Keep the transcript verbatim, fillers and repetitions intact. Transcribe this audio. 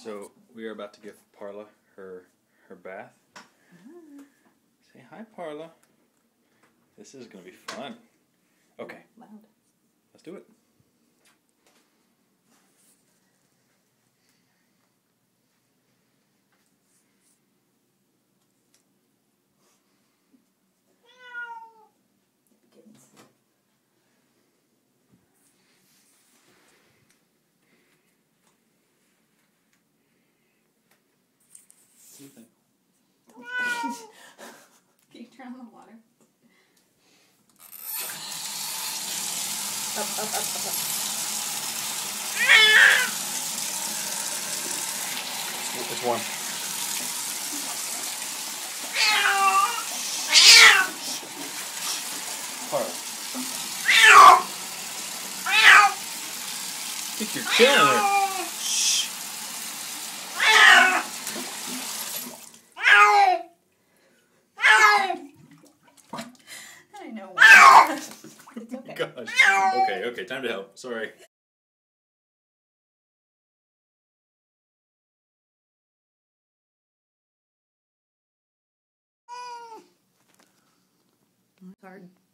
So we are about to give Parla her her bath. Hi. Say hi, Parla. This is gonna be fun. Okay. Loud. Let's do it. Kittens. What do you think? Can you turn on the water? Up, up, up, up, up. It's warm. Parla. I think you're killing her. Shh. I know. It's okay. Gosh. Okay, okay, time to help. Sorry. It's hard.